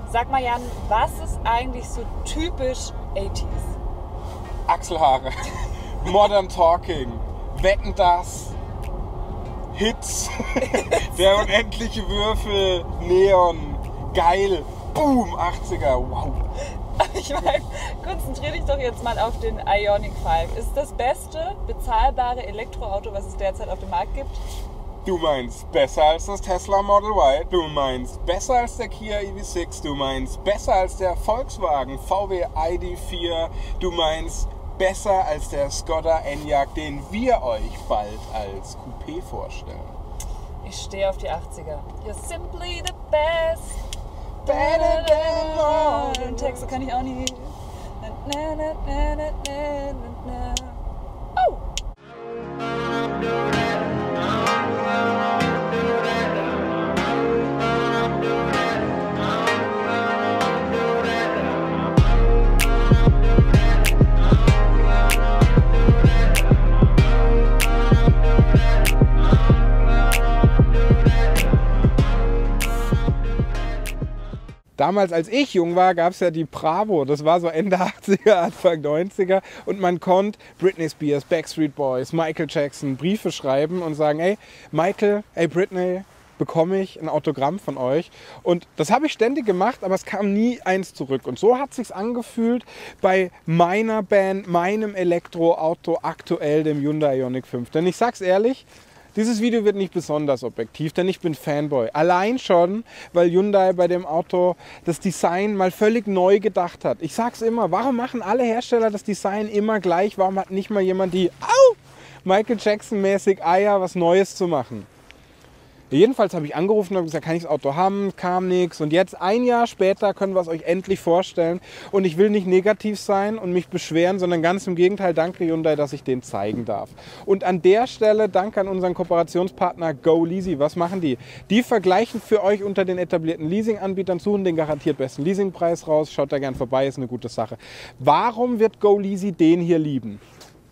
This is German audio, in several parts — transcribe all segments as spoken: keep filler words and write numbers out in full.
Sag mal, Jan, was ist eigentlich so typisch achtziger? Achselhaare, Modern Talking, Wetten, das, Hits, der unendliche Würfel, Neon, geil, boom, achtziger, wow. Ich meine, konzentriere dich doch jetzt mal auf den Ioniq fünf. Ist das beste bezahlbare Elektroauto, was es derzeit auf dem Markt gibt? Du meinst besser als das Tesla Model Y, du meinst besser als der Kia E V sechs, du meinst besser als der Volkswagen V W I D vier, du meinst besser als der Skoda Enyaq, den wir euch bald als Coupé vorstellen. Ich stehe auf die achtziger. You're simply the best. Better than all. Den Text kann ich auch nicht. Na, na, na, na, na, na, na. Oh! Damals, als ich jung war, gab es ja die Bravo. Das war so Ende achtziger, Anfang neunziger. Und man konnte Britney Spears, Backstreet Boys, Michael Jackson Briefe schreiben und sagen, ey, Michael, ey, Britney, bekomme ich ein Autogramm von euch. Und das habe ich ständig gemacht, aber es kam nie eins zurück. Und so hat es sich angefühlt bei meiner Band, meinem Elektroauto, aktuell dem Hyundai Ioniq fünf. Denn ich sag's ehrlich, dieses Video wird nicht besonders objektiv, denn ich bin Fanboy. Allein schon, weil Hyundai bei dem Auto das Design mal völlig neu gedacht hat. Ich sag's immer, warum machen alle Hersteller das Design immer gleich? Warum hat nicht mal jemand die, au, Michael Jackson mäßig Eier, was Neues zu machen? Jedenfalls habe ich angerufen und gesagt, kann ich das Auto haben? Kam nichts. Und jetzt, ein Jahr später, können wir es euch endlich vorstellen. Und ich will nicht negativ sein und mich beschweren, sondern ganz im Gegenteil, danke Hyundai, dass ich den zeigen darf. Und an der Stelle danke an unseren Kooperationspartner GoLeasy. Was machen die? Die vergleichen für euch unter den etablierten Leasinganbietern, suchen den garantiert besten Leasingpreis raus. Schaut da gern vorbei, ist eine gute Sache. Warum wird GoLeasy den hier lieben?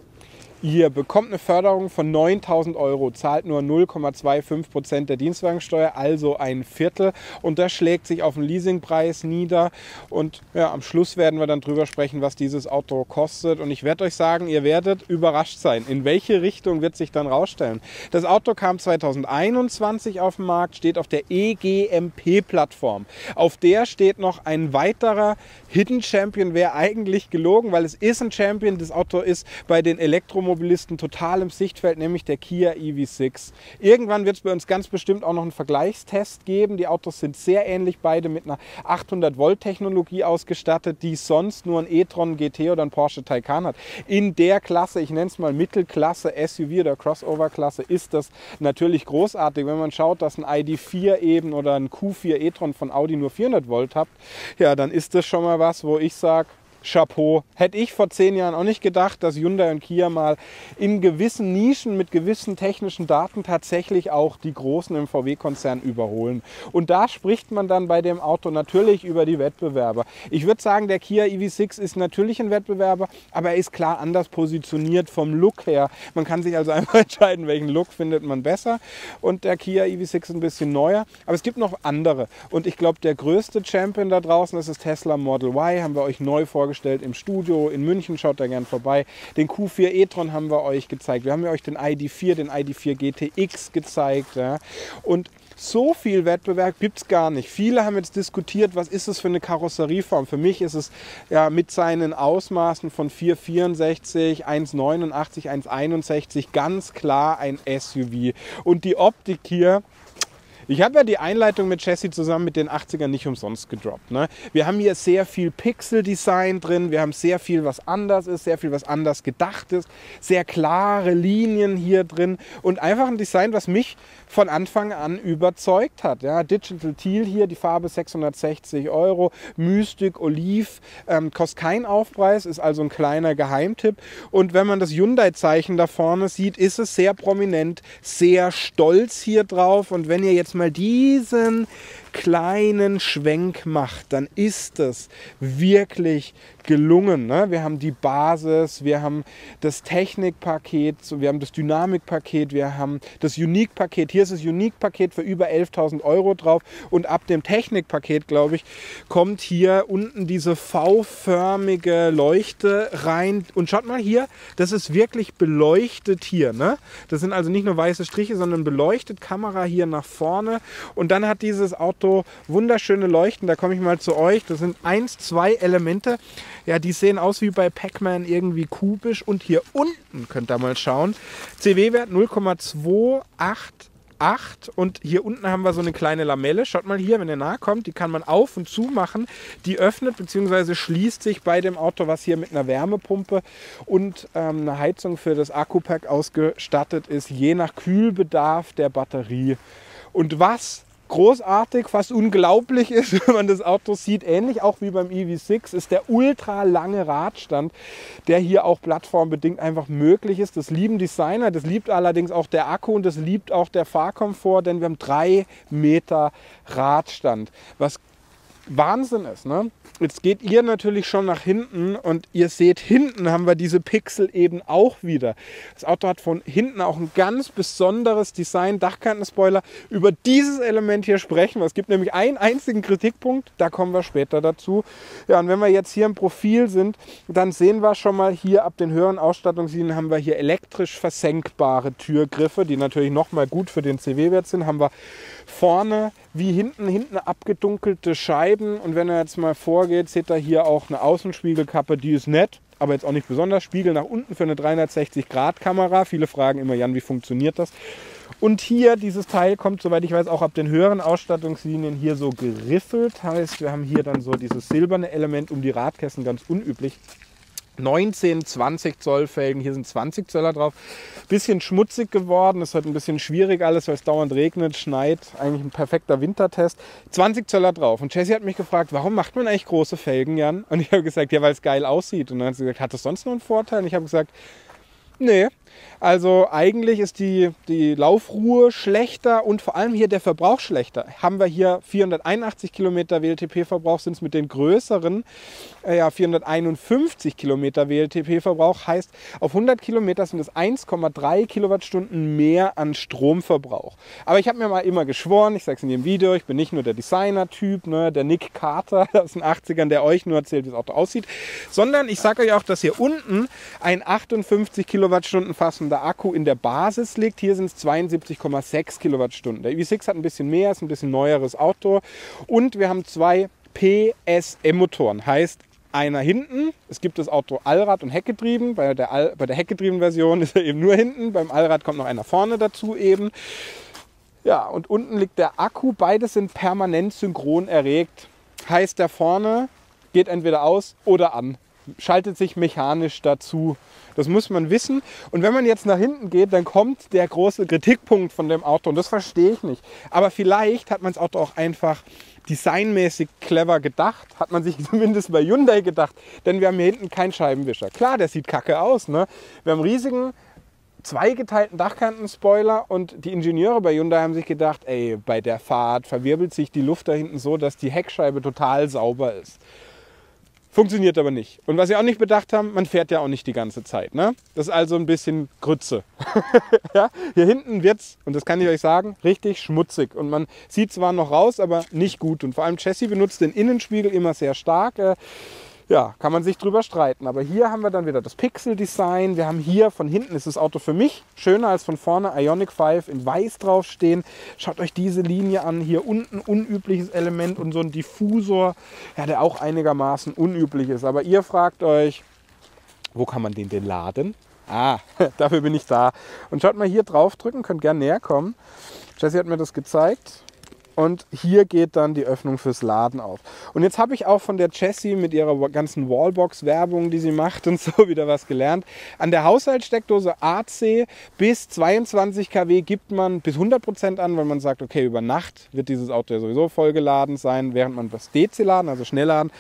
Ihr bekommt eine Förderung von neuntausend Euro, zahlt nur null Komma fünfundzwanzig Prozent der Dienstwagensteuer, also ein Viertel. Und das schlägt sich auf den Leasingpreis nieder. Und ja, am Schluss werden wir dann drüber sprechen, was dieses Auto kostet. Und ich werde euch sagen, ihr werdet überrascht sein. In welche Richtung wird sich dann rausstellen? Das Auto kam zweitausendeinundzwanzig auf den Markt, steht auf der E G M P-Plattform. Auf der steht noch ein weiterer Hidden Champion, wäre eigentlich gelogen, weil es ist ein Champion. Das Auto ist bei den Elektromobilisten total im Sichtfeld, nämlich der Kia E V sechs. Irgendwann wird es bei uns ganz bestimmt auch noch einen Vergleichstest geben. Die Autos sind sehr ähnlich, beide mit einer achthundert Volt Technologie ausgestattet, die sonst nur ein e-tron G T oder ein Porsche Taycan hat. In der Klasse, ich nenne es mal Mittelklasse S U V oder Crossover-Klasse, ist das natürlich großartig. Wenn man schaut, dass ein I D vier eben oder ein Q vier e-tron von Audi nur vierhundert Volt hat, ja, dann ist das schon mal was, wo ich sage, Chapeau. Hätte ich vor zehn Jahren auch nicht gedacht, dass Hyundai und Kia mal in gewissen Nischen mit gewissen technischen Daten tatsächlich auch die Großen im V W-Konzern überholen. Und da spricht man dann bei dem Auto natürlich über die Wettbewerber. Ich würde sagen, der Kia E V sechs ist natürlich ein Wettbewerber, aber er ist klar anders positioniert vom Look her. Man kann sich also einfach entscheiden, welchen Look findet man besser. Und der Kia E V sechs ist ein bisschen neuer. Aber es gibt noch andere. Und ich glaube, der größte Champion da draußen ist das Tesla Model Y. Haben wir euch neu vorgestellt. Im Studio in München, schaut da gern vorbei. Den Q vier e-tron haben wir euch gezeigt. Wir haben ja euch den I D vier, den I D vier G T X gezeigt. Ja. Und so viel Wettbewerb gibt es gar nicht. Viele haben jetzt diskutiert, was ist es für eine Karosserieform. Für mich ist es ja mit seinen Ausmaßen von vier Komma vierundsechzig, eins Komma neunundachtzig, eins Komma einundsechzig ganz klar ein S U V. Und die Optik hier, ich habe ja die Einleitung mit Jesse zusammen mit den achtzigern nicht umsonst gedroppt. Ne? Wir haben hier sehr viel Pixel-Design drin, wir haben sehr viel, was anders ist, sehr viel, was anders gedacht ist, sehr klare Linien hier drin und einfach ein Design, was mich von Anfang an überzeugt hat. Ja? Digital Teal hier, die Farbe sechshundertsechzig Euro, Mystic Olive, ähm, kostet kein Aufpreis, ist also ein kleiner Geheimtipp. Und wenn man das Hyundai-Zeichen da vorne sieht, ist es sehr prominent, sehr stolz hier drauf. Und wenn ihr jetzt mal diesen kleinen Schwenk macht, dann ist es wirklich gelungen. Ne? Wir haben die Basis, wir haben das Technikpaket, wir haben das Dynamikpaket, wir haben das Unique-Paket. Hier ist das Unique-Paket für über elftausend Euro drauf und ab dem Technikpaket, glaube ich, kommt hier unten diese V-förmige Leuchte rein. Und schaut mal hier, das ist wirklich beleuchtet hier. Ne? Das sind also nicht nur weiße Striche, sondern beleuchtet, Kamera hier nach vorne. Und dann hat dieses Auto wunderschöne Leuchten, da komme ich mal zu euch. Das sind eins, zwei Elemente. Ja, die sehen aus wie bei Pac-Man irgendwie kubisch. Und hier unten könnt ihr mal schauen. C W-Wert null Komma zweihundertachtundachtzig und hier unten haben wir so eine kleine Lamelle. Schaut mal hier, wenn ihr nahe kommt, die kann man auf und zu machen. Die öffnet bzw. schließt sich bei dem Auto, was hier mit einer Wärmepumpe und ähm, einer Heizung für das Akku-Pack ausgestattet ist, je nach Kühlbedarf der Batterie. Und was großartig, fast unglaublich ist, wenn man das Auto sieht, ähnlich auch wie beim E V sechs, ist der ultra lange Radstand, der hier auch plattformbedingt einfach möglich ist. Das lieben Designer, das liebt allerdings auch der Akku und das liebt auch der Fahrkomfort, denn wir haben drei Meter Radstand, was Wahnsinn ist. Ne? Jetzt geht ihr natürlich schon nach hinten und ihr seht, hinten haben wir diese Pixel eben auch wieder. Das Auto hat von hinten auch ein ganz besonderes Design, Dachkantenspoiler. Über dieses Element hier sprechen wir. Es gibt nämlich einen einzigen Kritikpunkt, da kommen wir später dazu. Ja, und wenn wir jetzt hier im Profil sind, dann sehen wir schon mal hier ab den höheren Ausstattungslinien haben wir hier elektrisch versenkbare Türgriffe, die natürlich nochmal gut für den C W-Wert sind. Haben wir vorne wie hinten, hinten abgedunkelte Scheiben und wenn er jetzt mal vorgeht, seht ihr hier auch eine Außenspiegelkappe, die ist nett, aber jetzt auch nicht besonders. Spiegel nach unten für eine dreihundertsechzig Grad Kamera. Viele fragen immer, Jan, wie funktioniert das? Und hier, dieses Teil kommt, soweit ich weiß, auch ab den höheren Ausstattungslinien hier so geriffelt. Heißt, wir haben hier dann so dieses silberne Element um die Radkästen, ganz unüblich. neunzehn, zwanzig Zoll Felgen, hier sind zwanzig Zöller drauf. Bisschen schmutzig geworden, ist halt ein bisschen schwierig alles, weil es dauernd regnet, schneit. Eigentlich ein perfekter Wintertest. zwanzig Zöller drauf. Und Jessie hat mich gefragt, warum macht man eigentlich große Felgen, Jan? Und ich habe gesagt, ja, weil es geil aussieht. Und dann hat sie gesagt, hat das sonst noch einen Vorteil? Und ich habe gesagt, nee. Also eigentlich ist die, die Laufruhe schlechter und vor allem hier der Verbrauch schlechter. Haben wir hier vierhunderteinundachtzig Kilometer W L T P-Verbrauch, sind es mit den größeren äh, ja, vierhunderteinundfünfzig Kilometer W L T P-Verbrauch. Heißt, auf hundert Kilometer sind es eins Komma drei Kilowattstunden mehr an Stromverbrauch. Aber ich habe mir mal immer geschworen, ich sage es in dem Video, ich bin nicht nur der Designer-Typ, ne, der Nick Carter aus den achtzigern, der euch nur erzählt, wie das Auto aussieht, sondern ich sage euch auch, dass hier unten ein achtundfünfzig Kilowattstunden fassender Akku in der Basis liegt. Hier sind es zweiundsiebzig Komma sechs Kilowattstunden. Der E V sechs hat ein bisschen mehr, ist ein bisschen neueres Auto. Und wir haben zwei P S M-Motoren. Heißt, einer hinten. Es gibt das Auto Allrad und Heckgetrieben. Bei der, All, bei der Heckgetrieben Version ist er eben nur hinten. Beim Allrad kommt noch einer vorne dazu eben. Ja, und unten liegt der Akku. Beides sind permanent synchron erregt. Heißt, der vorne geht entweder aus oder an. Schaltet sich mechanisch dazu. Das muss man wissen. Und wenn man jetzt nach hinten geht, dann kommt der große Kritikpunkt von dem Auto. Und das verstehe ich nicht. Aber vielleicht hat man das Auto auch einfach designmäßig clever gedacht. Hat man sich zumindest bei Hyundai gedacht. Denn wir haben hier hinten keinen Scheibenwischer. Klar, der sieht kacke aus. Ne? Wir haben einen riesigen zweigeteilten Dachkantenspoiler und die Ingenieure bei Hyundai haben sich gedacht, ey, bei der Fahrt verwirbelt sich die Luft da hinten so, dass die Heckscheibe total sauber ist. Funktioniert aber nicht. Und was sie auch nicht bedacht haben, man fährt ja auch nicht die ganze Zeit. Ne? Das ist also ein bisschen Grütze. Ja? Hier hinten wird es, und das kann ich euch sagen, richtig schmutzig. Und man sieht zwar noch raus, aber nicht gut. Und vor allem Jessie benutzt den Innenspiegel immer sehr stark. Äh, ja, kann man sich drüber streiten. Aber hier haben wir dann wieder das Pixel-Design. Wir haben hier von hinten, ist das Auto für mich schöner als von vorne, Ioniq fünf in weiß draufstehen. Schaut euch diese Linie an. Hier unten unübliches Element und so ein Diffusor, ja, der auch einigermaßen unüblich ist. Aber ihr fragt euch, wo kann man den denn laden? Ah, dafür bin ich da. Und schaut mal hier drauf drücken, könnt gerne näher kommen. Jessie hat mir das gezeigt. Und hier geht dann die Öffnung fürs Laden auf. Und jetzt habe ich auch von der Jessie mit ihrer ganzen Wallbox-Werbung, die sie macht und so, wieder was gelernt. An der Haushaltssteckdose A C bis zweiundzwanzig Kilowatt gibt man bis hundert Prozent an, weil man sagt, okay, über Nacht wird dieses Auto ja sowieso vollgeladen sein, während man das D C-Laden, also Schnellladen,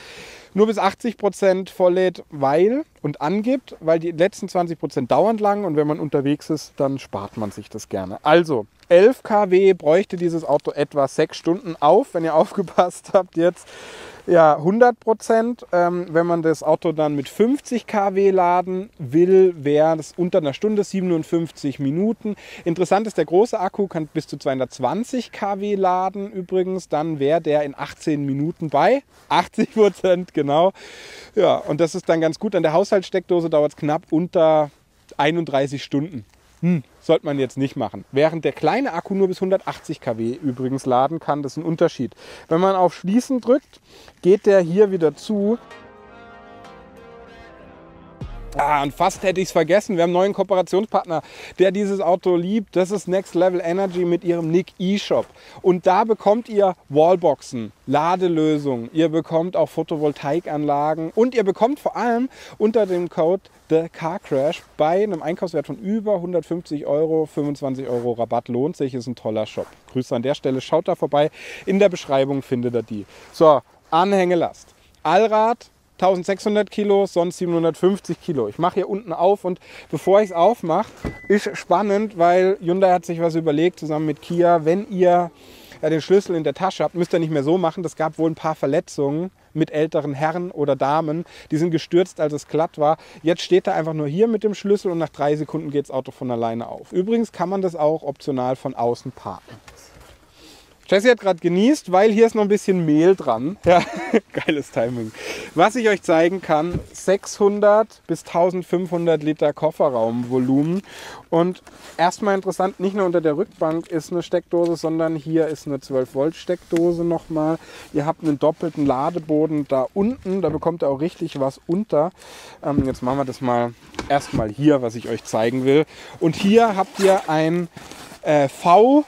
nur bis achtzig Prozent volllädt, weil und angibt, weil die letzten zwanzig Prozent dauernd lang und wenn man unterwegs ist, dann spart man sich das gerne. Also elf Kilowatt bräuchte dieses Auto etwa sechs Stunden auf, wenn ihr aufgepasst habt jetzt. Ja, hundert Prozent. Ähm, wenn man das Auto dann mit fünfzig Kilowatt laden will, wäre das unter einer Stunde, siebenundfünfzig Minuten. Interessant ist, der große Akku kann bis zu zweihundertzwanzig Kilowatt laden übrigens. Dann wäre der in achtzehn Minuten bei achtzig Prozent, genau. Ja, und das ist dann ganz gut. An der Haushaltssteckdose dauert es knapp unter einunddreißig Stunden. Hm, sollte man jetzt nicht machen. Während der kleine Akku nur bis hundertachtzig Kilowatt übrigens laden kann, das ist ein Unterschied. Wenn man auf Schließen drückt, geht der hier wieder zu. Ah, und fast hätte ich es vergessen. Wir haben einen neuen Kooperationspartner, der dieses Auto liebt. Das ist Next Level Energy mit ihrem Nick eShop. Und da bekommt ihr Wallboxen, Ladelösungen, ihr bekommt auch Photovoltaikanlagen und ihr bekommt vor allem unter dem Code The Car Crash bei einem Einkaufswert von über hundertfünfzig Euro, fünfundzwanzig Euro Rabatt. Lohnt sich, ist ein toller Shop. Grüße an der Stelle, schaut da vorbei. In der Beschreibung findet ihr die. So, Anhängelast. Allrad. eintausendsechshundert Kilo, sonst siebenhundertfünfzig Kilo. Ich mache hier unten auf und bevor ich es aufmache, ist spannend, weil Hyundai hat sich was überlegt, zusammen mit Kia, wenn ihr ja, den Schlüssel in der Tasche habt, müsst ihr nicht mehr so machen. Das gab wohl ein paar Verletzungen mit älteren Herren oder Damen, die sind gestürzt, als es glatt war. Jetzt steht er einfach nur hier mit dem Schlüssel und nach drei Sekunden geht das Auto von alleine auf. Übrigens kann man das auch optional von außen parken. Jessie hat gerade genießt, weil hier ist noch ein bisschen Mehl dran. Ja, geiles Timing. Was ich euch zeigen kann, sechshundert bis eintausendfünfhundert Liter Kofferraumvolumen. Und erstmal interessant, nicht nur unter der Rückbank ist eine Steckdose, sondern hier ist eine zwölf Volt Steckdose nochmal. Ihr habt einen doppelten Ladeboden da unten, da bekommt ihr auch richtig was unter. Ähm, jetzt machen wir das mal erstmal hier, was ich euch zeigen will. Und hier habt ihr ein äh, V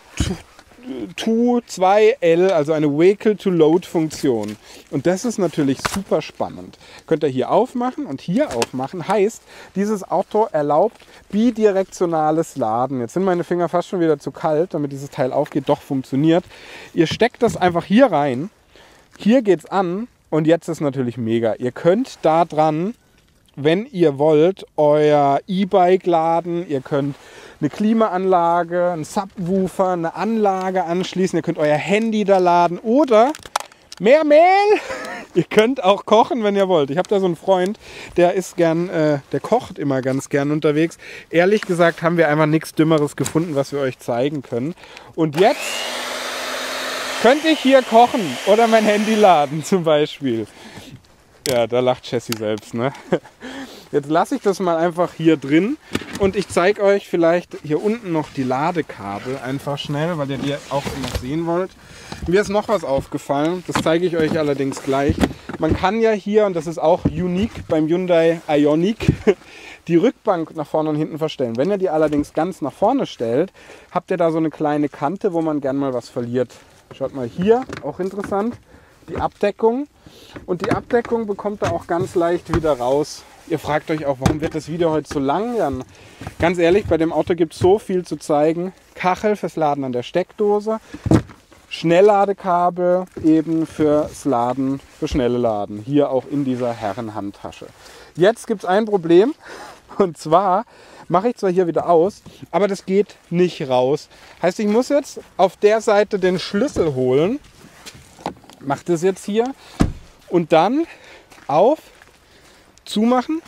zwei L, also eine Vehicle-to-Load-Funktion. Und das ist natürlich super spannend. Könnt ihr hier aufmachen und hier aufmachen. Heißt, dieses Auto erlaubt bidirektionales Laden. Jetzt sind meine Finger fast schon wieder zu kalt, damit dieses Teil aufgeht. Doch, funktioniert. Ihr steckt das einfach hier rein. Hier geht es an und jetzt ist natürlich mega. Ihr könnt da dran, wenn ihr wollt, euer E-Bike laden. Ihr könnt eine Klimaanlage, einen Subwoofer, eine Anlage anschließen. Ihr könnt euer Handy da laden oder mehr Mehl. Ihr könnt auch kochen, wenn ihr wollt. Ich habe da so einen Freund, der ist gern, äh, der kocht immer ganz gern unterwegs. Ehrlich gesagt haben wir einfach nichts Dümmeres gefunden, was wir euch zeigen können. Und jetzt könnte ich hier kochen oder mein Handy laden zum Beispiel. Ja, da lacht Jessie selbst, ne? Jetzt lasse ich das mal einfach hier drin und ich zeige euch vielleicht hier unten noch die Ladekabel einfach schnell, weil ihr die auch noch sehen wollt. Mir ist noch was aufgefallen, das zeige ich euch allerdings gleich. Man kann ja hier, und das ist auch unique beim Hyundai Ioniq, die Rückbank nach vorne und hinten verstellen. Wenn ihr die allerdings ganz nach vorne stellt, habt ihr da so eine kleine Kante, wo man gern mal was verliert. Schaut mal hier, auch interessant, die Abdeckung. Und die Abdeckung bekommt ihr auch ganz leicht wieder raus. Ihr fragt euch auch, warum wird das Video heute so lang? Ja, ganz ehrlich, bei dem Auto gibt es so viel zu zeigen. Kachel fürs Laden an der Steckdose, Schnellladekabel eben fürs Laden, für schnelle Laden. Hier auch in dieser Herrenhandtasche. Jetzt gibt es ein Problem und zwar mache ich zwar hier wieder aus, aber das geht nicht raus. Heißt, ich muss jetzt auf der Seite den Schlüssel holen. Mache das jetzt hier und dann auf, zumachen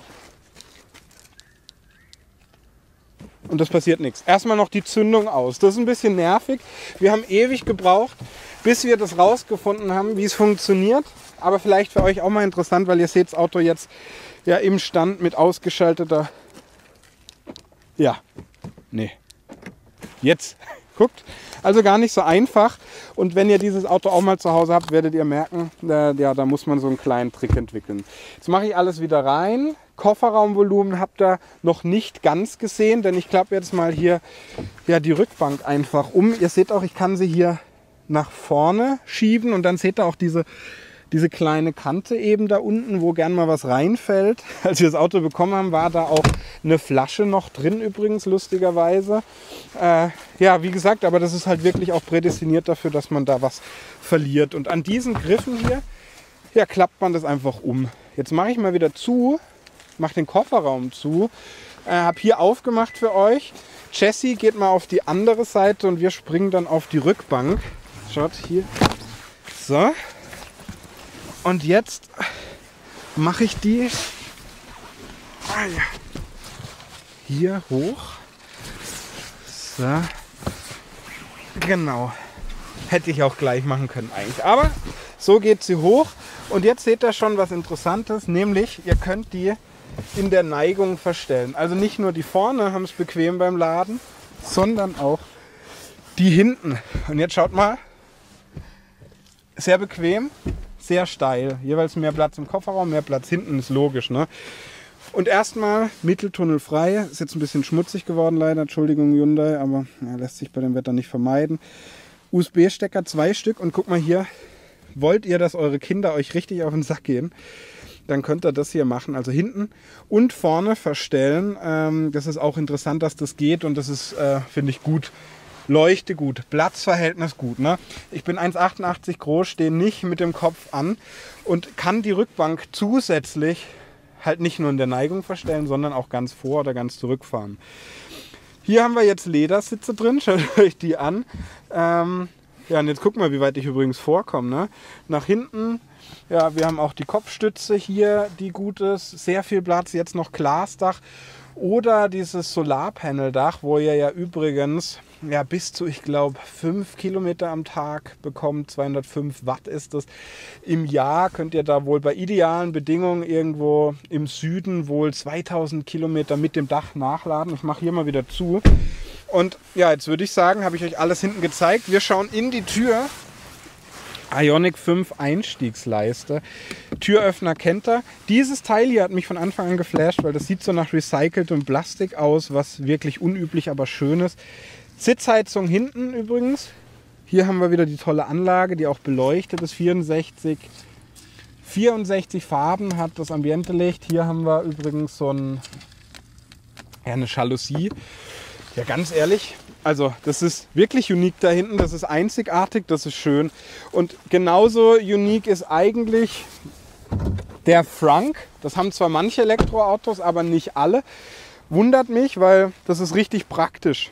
und das passiert nichts. Erstmal noch die Zündung aus. Das ist ein bisschen nervig. Wir haben ewig gebraucht, bis wir das rausgefunden haben, wie es funktioniert. Aber vielleicht für euch auch mal interessant, weil ihr seht das Auto jetzt ja im Stand mit ausgeschalteter... Ja, nee, jetzt... Guckt, also gar nicht so einfach. Und wenn ihr dieses Auto auch mal zu Hause habt, werdet ihr merken, äh, ja, da muss man so einen kleinen Trick entwickeln. Jetzt mache ich alles wieder rein. Kofferraumvolumen habt ihr noch nicht ganz gesehen, denn ich klappe jetzt mal hier ja, die Rückbank einfach um. Ihr seht auch, ich kann sie hier nach vorne schieben und dann seht ihr auch diese, diese kleine Kante eben da unten, wo gern mal was reinfällt. Als wir das Auto bekommen haben, war da auch eine Flasche noch drin übrigens, lustigerweise. Äh, ja, wie gesagt, aber das ist halt wirklich auch prädestiniert dafür, dass man da was verliert. Und an diesen Griffen hier, ja, klappt man das einfach um. Jetzt mache ich mal wieder zu, mache den Kofferraum zu, äh, habe hier aufgemacht für euch. Jessie geht mal auf die andere Seite und wir springen dann auf die Rückbank. Schaut hier. So. Und jetzt mache ich die hier hoch. So. Genau. Hätte ich auch gleich machen können eigentlich. Aber so geht sie hoch. Und jetzt seht ihr schon was Interessantes, nämlich ihr könnt die in der Neigung verstellen. Also nicht nur die vorne haben es bequem beim Laden, sondern auch die hinten. Und jetzt schaut mal, sehr bequem, sehr steil. Jeweils mehr Platz im Kofferraum, mehr Platz hinten, ist logisch, ne? Und erstmal Mitteltunnel frei. Ist jetzt ein bisschen schmutzig geworden leider, Entschuldigung Hyundai, aber ja, lässt sich bei dem Wetter nicht vermeiden. U S B-Stecker zwei Stück und guck mal hier, wollt ihr, dass eure Kinder euch richtig auf den Sack gehen, dann könnt ihr das hier machen. Also hinten und vorne verstellen. Ähm, das ist auch interessant, dass das geht und das ist, äh, finde ich, gut. Leuchte gut, Platzverhältnis gut. Ne? Ich bin eins Komma achtundachtzig groß, stehe nicht mit dem Kopf an und kann die Rückbank zusätzlich halt nicht nur in der Neigung verstellen, sondern auch ganz vor oder ganz zurückfahren. Hier haben wir jetzt Ledersitze drin, schaut euch die an. Ähm, ja, und jetzt gucken wir, wie weit ich übrigens vorkomme. Ne? Nach hinten, ja, wir haben auch die Kopfstütze hier, die gut ist, sehr viel Platz, jetzt noch Glasdach oder dieses Solarpaneldach, wo ihr ja übrigens ja, bis zu, ich glaube, fünf Kilometer am Tag bekommt, zweihundertfünf Watt ist das. Im Jahr könnt ihr da wohl bei idealen Bedingungen irgendwo im Süden wohl zweitausend Kilometer mit dem Dach nachladen. Ich mache hier mal wieder zu. Und ja, jetzt würde ich sagen, habe ich euch alles hinten gezeigt. Wir schauen in die Tür. Ioniq fünf Einstiegsleiste. Türöffner kennt ihr. Dieses Teil hier hat mich von Anfang an geflasht, weil das sieht so nach recyceltem Plastik aus, was wirklich unüblich, aber schön ist. Sitzheizung hinten übrigens. Hier haben wir wieder die tolle Anlage, die auch beleuchtet ist. vierundsechzig, vierundsechzig Farben hat das Ambientelicht. Hier haben wir übrigens so ein, ja, eine Jalousie. Ja, ganz ehrlich, also das ist wirklich unique da hinten. Das ist einzigartig, das ist schön. Und genauso unique ist eigentlich der Frunk. Das haben zwar manche Elektroautos, aber nicht alle. Wundert mich, weil das ist richtig praktisch.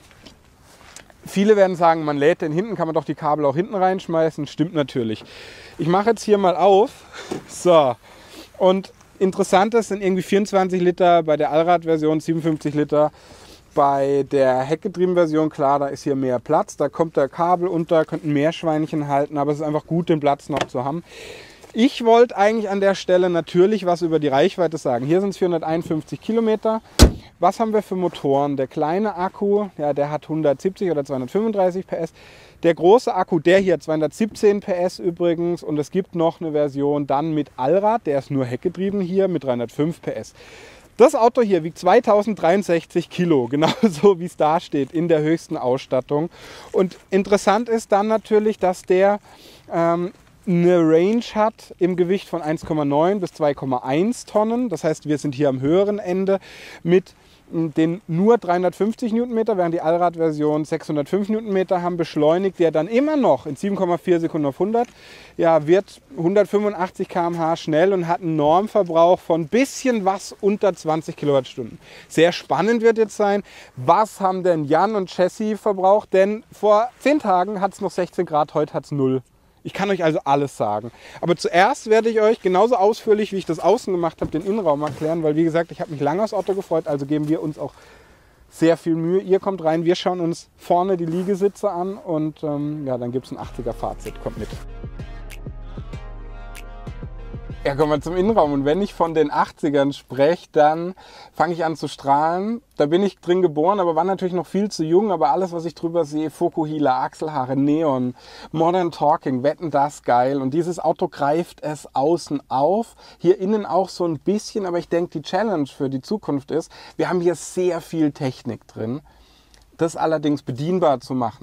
Viele werden sagen, man lädt den hinten, kann man doch die Kabel auch hinten reinschmeißen. Stimmt natürlich. Ich mache jetzt hier mal auf. So. Und interessant ist, sind irgendwie vierundzwanzig Liter, bei der Allrad-Version siebenundfünfzig Liter. Bei der Heckgetrieben-Version, klar, da ist hier mehr Platz. Da kommt der Kabel unter, könnten mehr Schweinchen halten, aber es ist einfach gut, den Platz noch zu haben. Ich wollte eigentlich an der Stelle natürlich was über die Reichweite sagen. Hier sind es vierhunderteinundfünfzig Kilometer. Was haben wir für Motoren? Der kleine Akku, ja, der hat hundertsiebzig oder zweihundertfünfunddreißig P S. Der große Akku, der hier zweihundertsiebzehn P S übrigens. Und es gibt noch eine Version dann mit Allrad, der ist nur heckgetrieben hier mit dreihundertfünf P S. Das Auto hier wiegt zweitausenddreiundsechzig Kilo, genauso wie es da steht, in der höchsten Ausstattung. Und interessant ist dann natürlich, dass der ähm, eine Range hat im Gewicht von eins Komma neun bis zwei Komma eins Tonnen. Das heißt, wir sind hier am höheren Ende mit den nur dreihundertfünfzig Newtonmeter, während die Allradversion sechshundertfünf Newtonmeter haben, beschleunigt der dann immer noch in sieben Komma vier Sekunden auf hundert. Ja, wird hundertfünfundachtzig Kilometer pro Stunde schnell und hat einen Normverbrauch von bisschen was unter zwanzig Kilowattstunden. Sehr spannend wird jetzt sein, was haben denn Jan und Jessie verbraucht? Denn vor zehn Tagen hat es noch sechzehn Grad, heute hat es null. Ich kann euch also alles sagen. Aber zuerst werde ich euch genauso ausführlich, wie ich das außen gemacht habe, den Innenraum erklären, weil wie gesagt, ich habe mich lange aufs Auto gefreut, also geben wir uns auch sehr viel Mühe. Ihr kommt rein, wir schauen uns vorne die Liegesitze an und ähm, ja, dann gibt es ein achtziger Fazit. Kommt mit. Ja, kommen wir zum Innenraum. Und wenn ich von den achtzigern spreche, dann fange ich an zu strahlen. Da bin ich drin geboren, aber war natürlich noch viel zu jung. Aber alles, was ich drüber sehe, Fokuhila, Achselhaare, Neon, Modern Talking, Wetten, das geil. Und dieses Auto greift es außen auf. Hier innen auch so ein bisschen. Aber ich denke, die Challenge für die Zukunft ist, wir haben hier sehr viel Technik drin. Das allerdings bedienbar zu machen.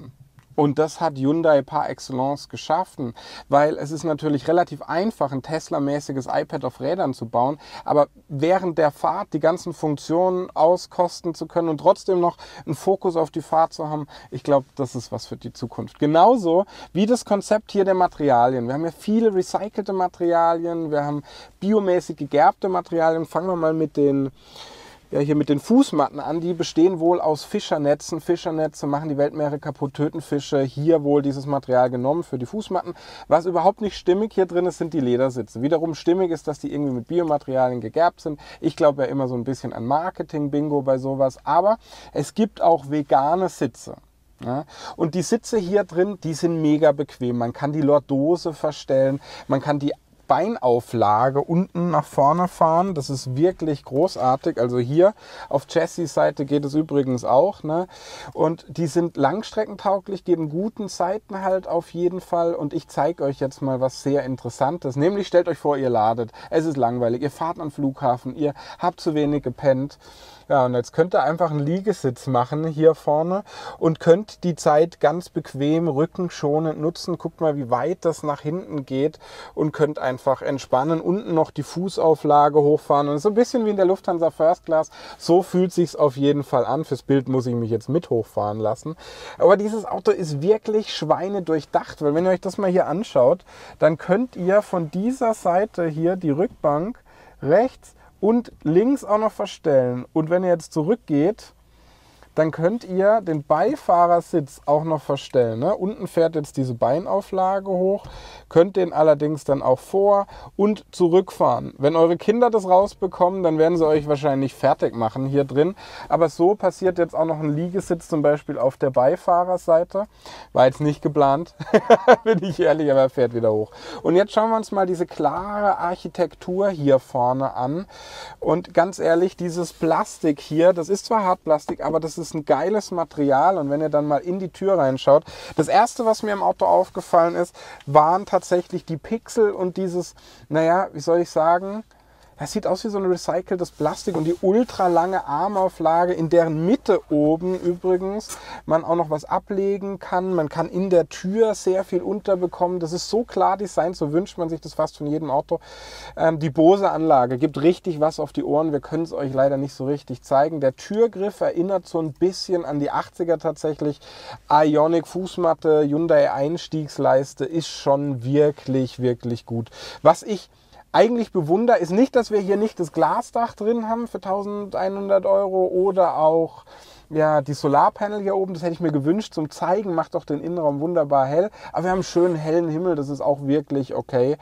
Und das hat Hyundai par excellence geschaffen, weil es ist natürlich relativ einfach, ein Tesla-mäßiges iPad auf Rädern zu bauen, aber während der Fahrt die ganzen Funktionen auskosten zu können und trotzdem noch einen Fokus auf die Fahrt zu haben, ich glaube, das ist was für die Zukunft. Genauso wie das Konzept hier der Materialien. Wir haben ja viele recycelte Materialien, wir haben biomäßig gegerbte Materialien. Fangen wir mal mit den Ja, hier mit den Fußmatten an, die bestehen wohl aus Fischernetzen. Fischernetze machen die Weltmeere kaputt, töten Fische. Hier wohl dieses Material genommen für die Fußmatten. Was überhaupt nicht stimmig hier drin ist, sind die Ledersitze. Wiederum stimmig ist, dass die irgendwie mit Biomaterialien gegerbt sind. Ich glaube ja immer so ein bisschen an Marketing-Bingo bei sowas. Aber es gibt auch vegane Sitze. Ja, und die Sitze hier drin, die sind mega bequem. Man kann die Lordose verstellen, man kann die Beinauflage unten nach vorne fahren. Das ist wirklich großartig. Also hier auf Chassis-Seite geht es übrigens auch. Ne? Und die sind langstreckentauglich, geben guten Seitenhalt auf jeden Fall. Und ich zeige euch jetzt mal was sehr Interessantes. Nämlich stellt euch vor, ihr ladet. Es ist langweilig. Ihr fahrt am Flughafen. Ihr habt zu wenig gepennt. Ja, und jetzt könnt ihr einfach einen Liegesitz machen hier vorne und könnt die Zeit ganz bequem, rückenschonend nutzen. Guckt mal, wie weit das nach hinten geht und könnt einfach entspannen. Unten noch die Fußauflage hochfahren und so ein bisschen wie in der Lufthansa First Class. So fühlt sich's auf jeden Fall an. Fürs Bild muss ich mich jetzt mit hochfahren lassen. Aber dieses Auto ist wirklich schweinedurchdacht, weil wenn ihr euch das mal hier anschaut, dann könnt ihr von dieser Seite hier die Rückbank rechts und links auch noch verstellen. Und wenn ihr jetzt zurückgeht, dann könnt ihr den Beifahrersitz auch noch verstellen. Ne? Unten fährt jetzt diese Beinauflage hoch, könnt den allerdings dann auch vor- und zurückfahren. Wenn eure Kinder das rausbekommen, dann werden sie euch wahrscheinlich fertig machen hier drin. Aber so passiert jetzt auch noch ein Liegesitz zum Beispiel auf der Beifahrerseite. War jetzt nicht geplant, bin ich ehrlich, aber er fährt wieder hoch. Und jetzt schauen wir uns mal diese klare Architektur hier vorne an. Und ganz ehrlich, dieses Plastik hier, das ist zwar Hartplastik, aber das ist ein geiles Material. Und wenn ihr dann mal in die Tür reinschaut, das erste, was mir im Auto aufgefallen ist, waren tatsächlich die Pixel und dieses, naja, wie soll ich sagen, das sieht aus wie so ein recyceltes Plastik und die ultra lange Armauflage, in deren Mitte oben übrigens man auch noch was ablegen kann. Man kann in der Tür sehr viel unterbekommen. Das ist so klar designt, so wünscht man sich das fast von jedem Auto. Ähm, die Bose-Anlage gibt richtig was auf die Ohren. Wir können es euch leider nicht so richtig zeigen. Der Türgriff erinnert so ein bisschen an die achtziger tatsächlich. Ioniq Fußmatte, Hyundai Einstiegsleiste ist schon wirklich, wirklich gut. Was ich eigentlich bewundere, ist nicht, dass wir hier nicht das Glasdach drin haben für eintausendeinhundert Euro oder auch ja, die Solarpanel hier oben. Das hätte ich mir gewünscht zum Zeigen, macht doch den Innenraum wunderbar hell. Aber wir haben einen schönen hellen Himmel, das ist auch wirklich okay.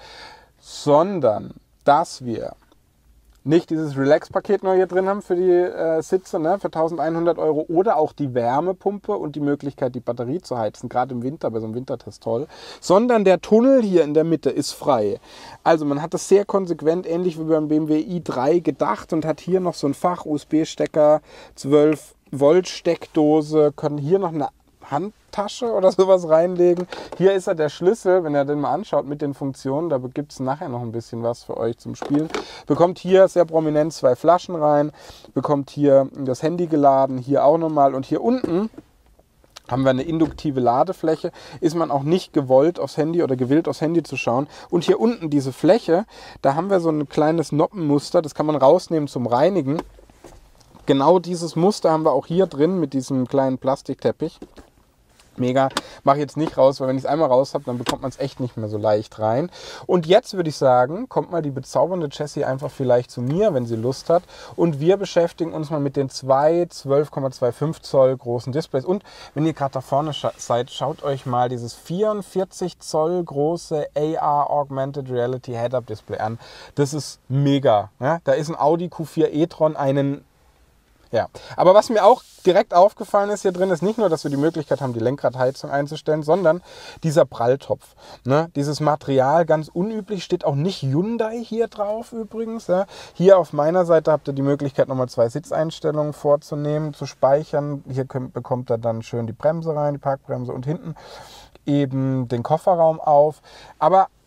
Sondern, dass wir nicht dieses Relax-Paket noch hier drin haben für die äh, Sitze, ne, für eintausendeinhundert Euro oder auch die Wärmepumpe und die Möglichkeit, die Batterie zu heizen, gerade im Winter, bei so einem Wintertest toll, sondern der Tunnel hier in der Mitte ist frei. Also man hat das sehr konsequent, ähnlich wie beim B M W i drei gedacht und hat hier noch so ein Fach, U S B-Stecker, zwölf Volt Steckdose, können hier noch eine Handtasche oder sowas reinlegen. Hier ist ja der Schlüssel, wenn ihr den mal anschaut mit den Funktionen, da gibt es nachher noch ein bisschen was für euch zum Spielen. Bekommt hier sehr prominent zwei Flaschen rein, bekommt hier das Handy geladen, hier auch nochmal und hier unten haben wir eine induktive Ladefläche, ist man auch nicht gewollt aufs Handy oder gewillt aufs Handy zu schauen. Und hier unten diese Fläche, da haben wir so ein kleines Noppenmuster, das kann man rausnehmen zum Reinigen. Genau dieses Muster haben wir auch hier drin mit diesem kleinen Plastikteppich. Mega, mache ich jetzt nicht raus, weil wenn ich es einmal raus habe, dann bekommt man es echt nicht mehr so leicht rein. Und jetzt würde ich sagen, kommt mal die bezaubernde Jessie einfach vielleicht zu mir, wenn sie Lust hat. Und wir beschäftigen uns mal mit den zwei zwölf Komma fünfundzwanzig Zoll großen Displays. Und wenn ihr gerade da vorne scha seid, schaut euch mal dieses vierundvierzig Zoll große A R Augmented Reality Head-Up Display an. Das ist mega. Ja? Da ist ein Audi Q vier e-tron, einen Ja, aber was mir auch direkt aufgefallen ist hier drin, ist nicht nur, dass wir die Möglichkeit haben, die Lenkradheizung einzustellen, sondern dieser Pralltopf. Ne? Dieses Material, ganz unüblich, steht auch nicht Hyundai hier drauf übrigens. Ja? Hier auf meiner Seite habt ihr die Möglichkeit, nochmal zwei Sitzeinstellungen vorzunehmen, zu speichern. Hier könnt, bekommt ihr dann schön die Bremse rein, die Parkbremse und hinten eben den Kofferraum auf. Aber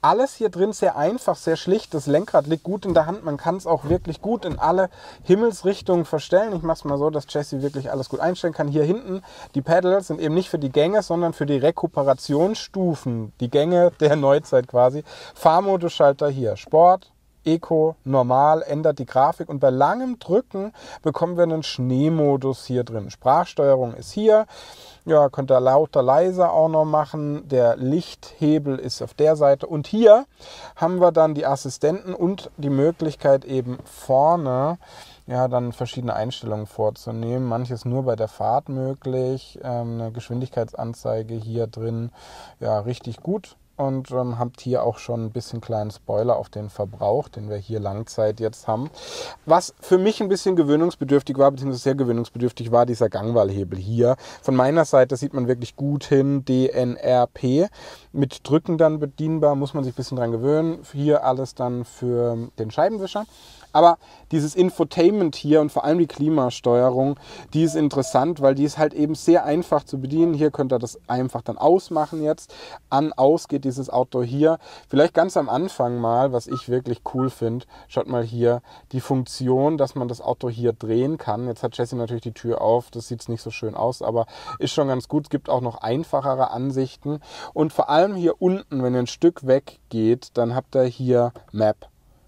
Alles hier drin sehr einfach, sehr schlicht. Das Lenkrad liegt gut in der Hand. Man kann es auch wirklich gut in alle Himmelsrichtungen verstellen. Ich mache es mal so, dass Jessie wirklich alles gut einstellen kann. Hier hinten, die Pedals sind eben nicht für die Gänge, sondern für die Rekuperationsstufen. Die Gänge der Neuzeit quasi. Fahrmodusschalter hier. Sport, Eco, Normal, ändert die Grafik. Und bei langem Drücken bekommen wir einen Schneemodus hier drin. Sprachsteuerung ist hier. Ja, könnt ihr lauter, leiser auch noch machen. Der Lichthebel ist auf der Seite. Und hier haben wir dann die Assistenten und die Möglichkeit eben vorne ja, dann verschiedene Einstellungen vorzunehmen. Manches nur bei der Fahrt möglich. Ähm, eine Geschwindigkeitsanzeige hier drin. Ja, richtig gut. Und ähm, habt hier auch schon ein bisschen kleinen Spoiler auf den Verbrauch, den wir hier Langzeit jetzt haben. Was für mich ein bisschen gewöhnungsbedürftig war, beziehungsweise sehr gewöhnungsbedürftig war, dieser Gangwahlhebel hier. Von meiner Seite sieht man wirklich gut hin, D N R P. Mit Drücken dann bedienbar, muss man sich ein bisschen dran gewöhnen. Hier alles dann für den Scheibenwischer. Aber dieses Infotainment hier und vor allem die Klimasteuerung, die ist interessant, weil die ist halt eben sehr einfach zu bedienen. Hier könnt ihr das einfach dann ausmachen jetzt. An, aus geht dieses Auto hier. Vielleicht ganz am Anfang mal, was ich wirklich cool finde, schaut mal hier, die Funktion, dass man das Auto hier drehen kann. Jetzt hat Jessie natürlich die Tür auf, das sieht nicht so schön aus, aber ist schon ganz gut. Es gibt auch noch einfachere Ansichten. Und vor allem hier unten, wenn ihr ein Stück weg geht, dann habt ihr hier Map,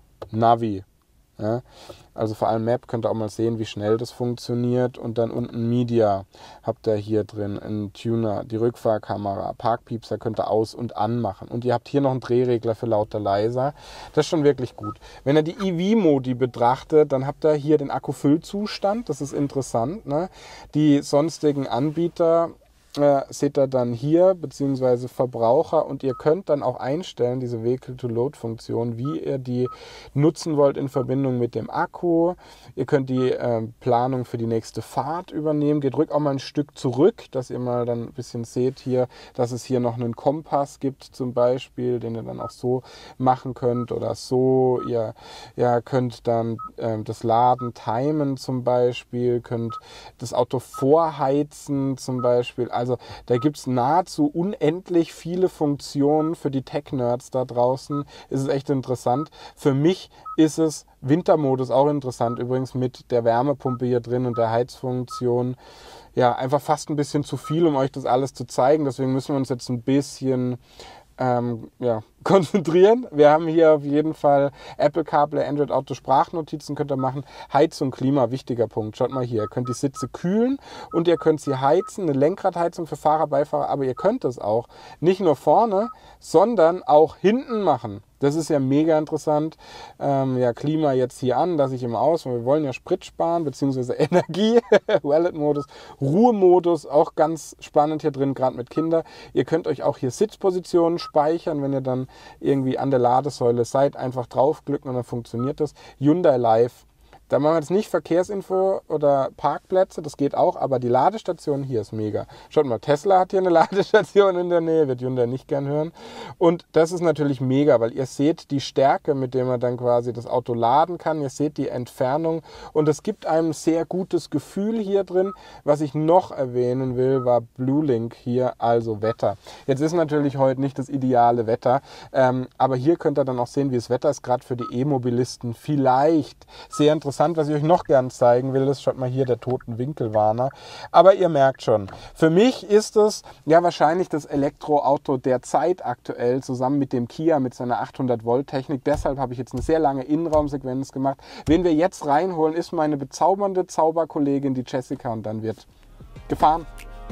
Navi. Ja, also vor allem Map könnt ihr auch mal sehen, wie schnell das funktioniert. Und dann unten Media habt ihr hier drin, einen Tuner, die Rückfahrkamera, Parkpiepser könnt ihr aus- und anmachen. Und ihr habt hier noch einen Drehregler für lauter, leiser. Das ist schon wirklich gut. Wenn ihr die E V-Modi betrachtet, dann habt ihr hier den Akkufüllzustand. Das ist interessant. Ne? Die sonstigen Anbieter Äh, seht ihr dann hier, beziehungsweise Verbraucher, und ihr könnt dann auch einstellen, diese Vehicle-to-Load-Funktion, wie ihr die nutzen wollt in Verbindung mit dem Akku. Ihr könnt die äh, Planung für die nächste Fahrt übernehmen. Geht rück auch mal ein Stück zurück, dass ihr mal dann ein bisschen seht hier, dass es hier noch einen Kompass gibt zum Beispiel, den ihr dann auch so machen könnt oder so. Ihr ja, könnt dann äh, das Laden timen zum Beispiel, könnt das Auto vorheizen zum Beispiel. Also da gibt es nahezu unendlich viele Funktionen für die Tech-Nerds da draußen. Ist es echt interessant. Für mich ist es Wintermodus auch interessant, übrigens mit der Wärmepumpe hier drin und der Heizfunktion. Ja, einfach fast ein bisschen zu viel, um euch das alles zu zeigen. Deswegen müssen wir uns jetzt ein bisschen Ähm, ja, konzentrieren. Wir haben hier auf jeden Fall Apple CarPlay, Android Auto, Sprachnotizen könnt ihr machen. Heizung, Klima, wichtiger Punkt. Schaut mal hier, ihr könnt die Sitze kühlen und ihr könnt sie heizen. Eine Lenkradheizung für Fahrer, Beifahrer, aber ihr könnt es auch nicht nur vorne, sondern auch hinten machen. Das ist ja mega interessant. Ähm, ja, Klima jetzt hier an, lasse ich immer aus, weil wir wollen ja Sprit sparen, beziehungsweise Energie. Wallet-Modus, Ruhemodus, auch ganz spannend hier drin, gerade mit Kindern. Ihr könnt euch auch hier Sitzpositionen speichern, wenn ihr dann irgendwie an der Ladesäule seid. Einfach draufklicken und dann funktioniert das. Hyundai Live. Da machen wir jetzt nicht Verkehrsinfo oder Parkplätze, das geht auch, aber die Ladestation hier ist mega. Schaut mal, Tesla hat hier eine Ladestation in der Nähe, wird Hyundai nicht gern hören. Und das ist natürlich mega, weil ihr seht die Stärke, mit der man dann quasi das Auto laden kann. Ihr seht die Entfernung und es gibt einem ein sehr gutes Gefühl hier drin. Was ich noch erwähnen will, war BlueLink hier, also Wetter. Jetzt ist natürlich heute nicht das ideale Wetter, ähm, aber hier könnt ihr dann auch sehen, wie das Wetter ist, gerade für die E-Mobilisten vielleicht sehr interessant. Was ich euch noch gern zeigen will, ist, schaut mal hier, der Toten-Winkelwarner. Aber ihr merkt schon, für mich ist es ja wahrscheinlich das Elektroauto der Zeit aktuell, zusammen mit dem Kia mit seiner achthundert Volt Technik. Deshalb habe ich jetzt eine sehr lange Innenraumsequenz gemacht. Wen wir jetzt reinholen, ist meine bezaubernde Zauberkollegin, die Jessica, und dann wird gefahren.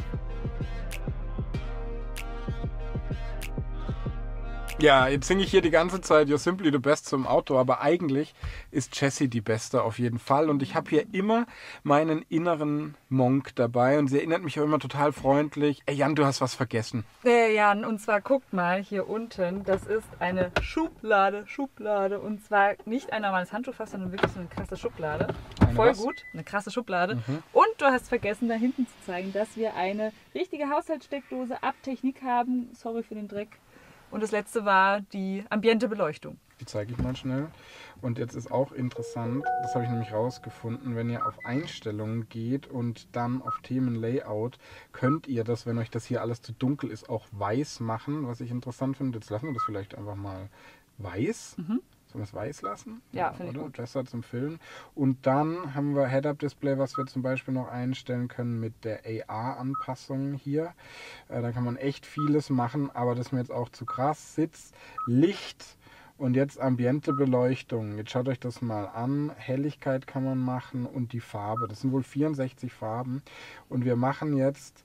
Ja, jetzt singe ich hier die ganze Zeit You're Simply the Best zum Auto, aber eigentlich ist Jessie die Beste auf jeden Fall. Und ich habe hier immer meinen inneren Monk dabei und sie erinnert mich auch immer total freundlich. Ey Jan, du hast was vergessen. Äh, Jan, und zwar guckt mal hier unten, das ist eine Schublade, Schublade. Und zwar nicht ein normales Handtuchfach, sondern wirklich so eine krasse Schublade. Eine Voll was? gut, eine krasse Schublade. Mhm. Und du hast vergessen, da hinten zu zeigen, dass wir eine richtige Haushaltssteckdose ab Technik haben. Sorry für den Dreck. Und das letzte war die Ambiente-Beleuchtung. Die zeige ich mal schnell. Und jetzt ist auch interessant, das habe ich nämlich rausgefunden, wenn ihr auf Einstellungen geht und dann auf Themen Layout, könnt ihr das, wenn euch das hier alles zu dunkel ist, auch weiß machen, was ich interessant finde. Jetzt lassen wir das vielleicht einfach mal weiß. Mhm. Sollen wir es weiß lassen? Ja, ja finde ich gut. Besser zum Filmen. Und dann haben wir Head-Up-Display, was wir zum Beispiel noch einstellen können mit der A R-Anpassung hier. Äh, da kann man echt vieles machen, aber das ist mir jetzt auch zu krass. Sitz, Licht und jetzt ambiente Beleuchtung. Jetzt schaut euch das mal an. Helligkeit kann man machen und die Farbe. Das sind wohl vierundsechzig Farben. Und wir machen jetzt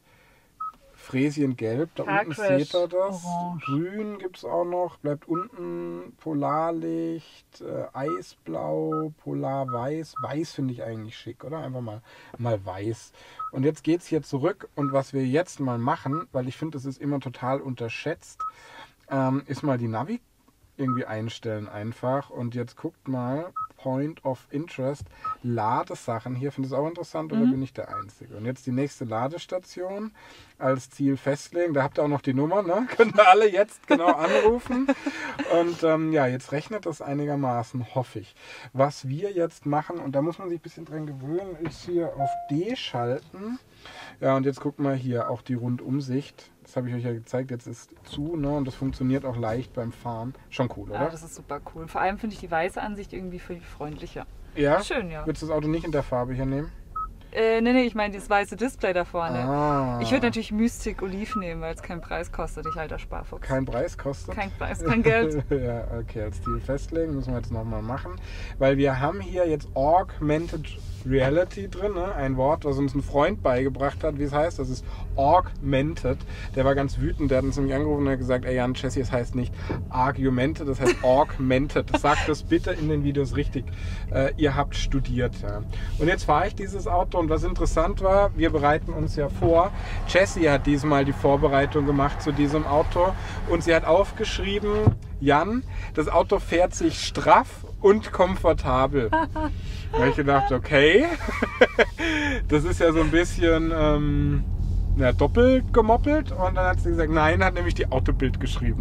Fräsiengelb, da unten seht ihr das. Orange. Grün gibt es auch noch, bleibt unten Polarlicht, äh, Eisblau, Polarweiß. Weiß finde ich eigentlich schick, oder? Einfach mal, mal weiß. Und jetzt geht es hier zurück und was wir jetzt mal machen, weil ich finde, das ist immer total unterschätzt, ähm, ist mal die Navi irgendwie einstellen einfach. Und jetzt guckt mal, Point of Interest, Ladesachen hier. Findest du es auch interessant oder mhm. bin ich der Einzige? Und jetzt die nächste Ladestation als Ziel festlegen. Da habt ihr auch noch die Nummer, ne? Könnt ihr alle jetzt genau anrufen. Und ähm, ja, jetzt rechnet das einigermaßen, hoffe ich. Was wir jetzt machen, und da muss man sich ein bisschen dran gewöhnen, ist hier auf D schalten. Ja, und jetzt guckt mal hier auch die Rundumsicht. Das habe ich euch ja gezeigt, jetzt ist zu, ne? Und das funktioniert auch leicht beim Fahren. Schon cool, oder? Ja, das ist super cool. Vor allem finde ich die weiße Ansicht irgendwie viel freundlicher. Ja? Schön, ja. Würdest du das Auto nicht in der Farbe hier nehmen? Äh, nee, nee, ich meine das weiße Display da vorne. Ah. Ich würde natürlich Mystic Olive nehmen, weil es keinen Preis kostet. Ich alter Sparfuchs. Kein Preis kostet? Kein Preis, kein Geld. Ja, okay, als Ziel festlegen, müssen wir jetzt nochmal machen. Weil wir haben hier jetzt Augmented Reality drin, ne? Ein Wort, was uns ein Freund beigebracht hat, wie es heißt. Das ist Augmented. Der war ganz wütend, der hat uns nämlich angerufen und hat gesagt, ey Jan, Jesse, es heißt nicht Argumente, das heißt Augmented. Sagt das bitte in den Videos richtig. Äh, ihr habt studiert. Ja. Und jetzt fahre ich dieses Auto und was interessant war, wir bereiten uns ja vor. Jessie hat diesmal die Vorbereitung gemacht zu diesem Auto und sie hat aufgeschrieben, Jan, das Auto fährt sich straff und komfortabel. Da habe ich gedacht, okay, das ist ja so ein bisschen ähm, ja, doppelt gemoppelt. Und dann hat sie gesagt, nein, hat nämlich die Autobild geschrieben.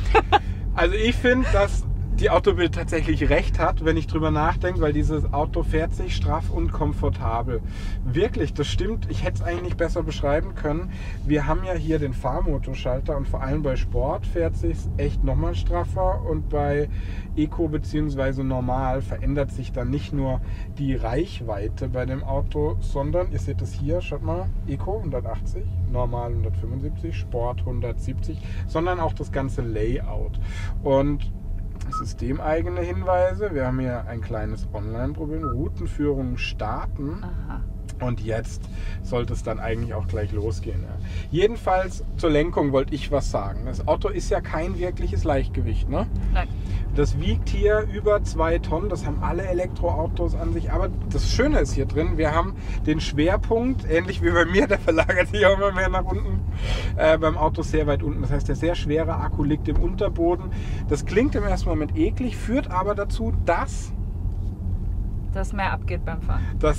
Also ich finde, dass die Autobild tatsächlich recht hat, wenn ich drüber nachdenke, weil dieses Auto fährt sich straff und komfortabel. Wirklich, das stimmt. Ich hätte es eigentlich nicht besser beschreiben können. Wir haben ja hier den Fahrmotorschalter und vor allem bei Sport fährt sich echt nochmal straffer und bei Eco bzw. Normal verändert sich dann nicht nur die Reichweite bei dem Auto, sondern, ihr seht es hier, schaut mal, Eco hundertachtzig, Normal hundertfünfundsiebzig, Sport hundertsiebzig, sondern auch das ganze Layout. Und systemeigene Hinweise. Wir haben hier ein kleines Online-Problem. Routenführung starten. Aha. Und jetzt sollte es dann eigentlich auch gleich losgehen. Ja. Jedenfalls zur Lenkung wollte ich was sagen. Das Auto ist ja kein wirkliches Leichtgewicht, ne? Nein. Das wiegt hier über zwei Tonnen. Das haben alle Elektroautos an sich. Aber das Schöne ist hier drin, wir haben den Schwerpunkt, ähnlich wie bei mir, der verlagert sich auch immer mehr nach unten, äh, beim Auto sehr weit unten. Das heißt, der sehr schwere Akku liegt im Unterboden. Das klingt im ersten Moment eklig, führt aber dazu, dass... dass mehr abgeht beim Fahren. Dass,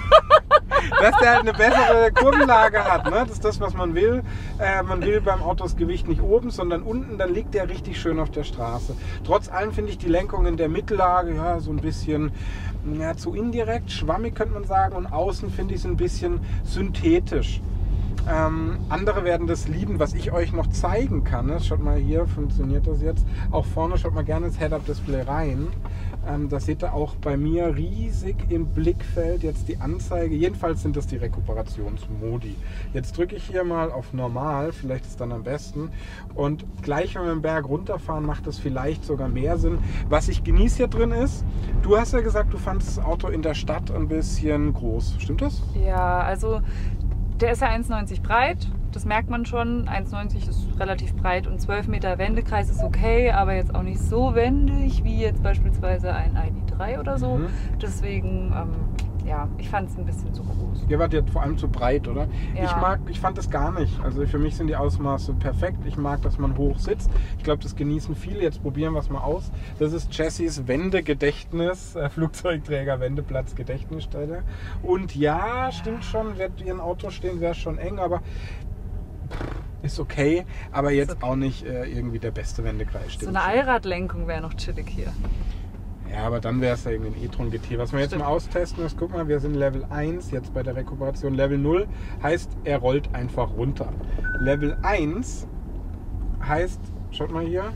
dass der halt eine bessere Kurbellage hat. Ne? Das ist das, was man will. Äh, man will beim Auto das Gewicht nicht oben, sondern unten. Dann liegt der richtig schön auf der Straße. Trotz allem finde ich die Lenkung in der Mittellage ja, so ein bisschen ja, zu indirekt, schwammig könnte man sagen. Und außen finde ich es ein bisschen synthetisch. Ähm, andere werden das lieben, was ich euch noch zeigen kann. Ne? Schaut mal hier, funktioniert das jetzt. Auch vorne schaut mal gerne ins Head-Up-Display rein. Ähm, das seht ihr auch bei mir riesig im Blickfeld. Jetzt die Anzeige. Jedenfalls sind das die Rekuperationsmodi. Jetzt drücke ich hier mal auf Normal. Vielleicht ist es dann am besten. Und gleich, wenn wir den Berg runterfahren, macht das vielleicht sogar mehr Sinn. Was ich genieße hier drin ist, du hast ja gesagt, du fandest das Auto in der Stadt ein bisschen groß. Stimmt das? Ja, also... der ist ja eins neunzig breit, das merkt man schon. eins neunzig ist relativ breit und zwölf Meter Wendekreis ist okay, aber jetzt auch nicht so wendig wie jetzt beispielsweise ein I D drei oder so. Mhm. Deswegen, ähm, ja, ich fand es ein bisschen zu groß. Ihr wart jetzt vor allem zu breit, oder? Ja. Ich mag, ich fand das gar nicht. Also für mich sind die Ausmaße perfekt. Ich mag, dass man hoch sitzt. Ich glaube, das genießen viele. Jetzt probieren wir es mal aus. Das ist Jessies Wendegedächtnis, äh, Flugzeugträger Wendeplatz Gedächtnisstelle. Und ja, stimmt schon, wird hier ein Auto stehen, wäre schon eng, aber ist okay, aber jetzt okay. auch nicht äh, irgendwie der beste Wendekreis. So eine Allradlenkung wäre noch chillig hier. Ja, aber dann wäre es ja irgendwie ein e-tron G T. Was wir jetzt Stimmt. mal austesten ist, guck mal, wir sind Level eins jetzt bei der Rekuperation. Level null heißt, er rollt einfach runter. Level eins heißt, schaut mal hier,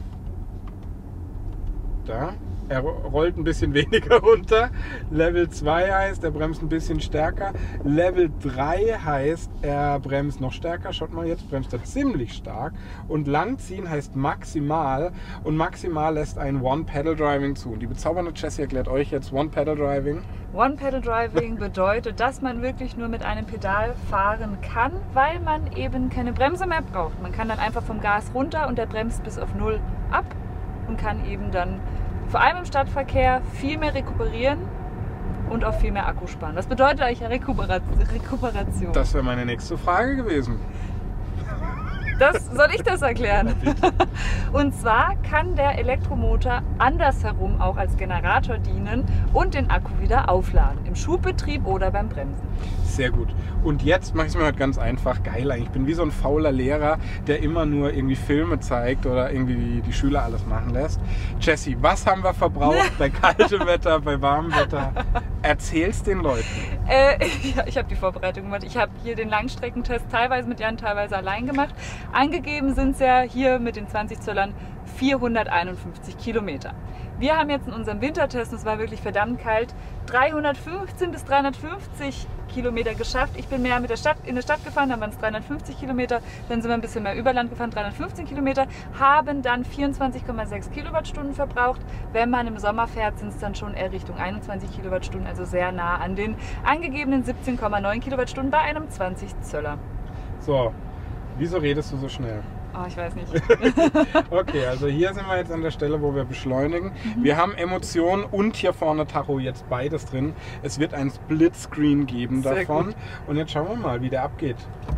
da, er rollt ein bisschen weniger runter. Level zwei heißt, er bremst ein bisschen stärker. Level drei heißt, er bremst noch stärker. Schaut mal, jetzt bremst er ziemlich stark. Und langziehen heißt maximal. Und maximal lässt ein One-Pedal-Driving zu. Und die bezaubernde Jessie erklärt euch jetzt One-Pedal-Driving. One-Pedal-Driving bedeutet, dass man wirklich nur mit einem Pedal fahren kann, weil man eben keine Bremse mehr braucht. Man kann dann einfach vom Gas runter und der bremst bis auf null ab und kann eben dann vor allem im Stadtverkehr viel mehr rekuperieren und auch viel mehr Akku sparen. Das bedeutet eigentlich Rekuperation. Das wäre meine nächste Frage gewesen. Das, soll ich das erklären? Und zwar kann der Elektromotor andersherum auch als Generator dienen und den Akku wieder aufladen. Im Schubbetrieb oder beim Bremsen. Sehr gut. Und jetzt mache ich es mir halt ganz einfach. Geil eigentlich. Ich bin wie so ein fauler Lehrer, der immer nur irgendwie Filme zeigt oder irgendwie die, die Schüler alles machen lässt. Jessie, was haben wir verbraucht bei kaltem Wetter, bei warmem Wetter? Erzähl's den Leuten. Äh, ja, ich habe die Vorbereitung gemacht. Ich habe hier den Langstreckentest teilweise mit Jan, teilweise allein gemacht. Angegeben sind es ja hier mit den zwanzig Zöllern vierhunderteinundfünfzig Kilometer. Wir haben jetzt in unserem Wintertest, und es war wirklich verdammt kalt, dreihundertfünfzehn bis dreihundertfünfzig Kilometer geschafft. Ich bin mehr mit der Stadt, in der Stadt gefahren, dann waren es dreihundertfünfzig Kilometer, dann sind wir ein bisschen mehr Überland gefahren, dreihundertfünfzehn Kilometer, haben dann vierundzwanzig Komma sechs Kilowattstunden verbraucht. Wenn man im Sommer fährt, sind es dann schon eher Richtung einundzwanzig Kilowattstunden, also sehr nah an den angegebenen siebzehn Komma neun Kilowattstunden bei einem zwanzig Zöller. So, wieso redest du so schnell? Oh, ich weiß nicht. Okay, also hier sind wir jetzt an der Stelle, wo wir beschleunigen. Mhm. Wir haben Emotionen und hier vorne Tacho jetzt beides drin. Es wird ein Splitscreen geben Sehr davon. gut. Und jetzt schauen wir mal, wie der abgeht.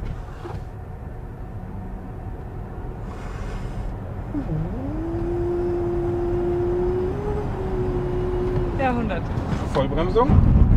Ja, hundert. Vollbremsung.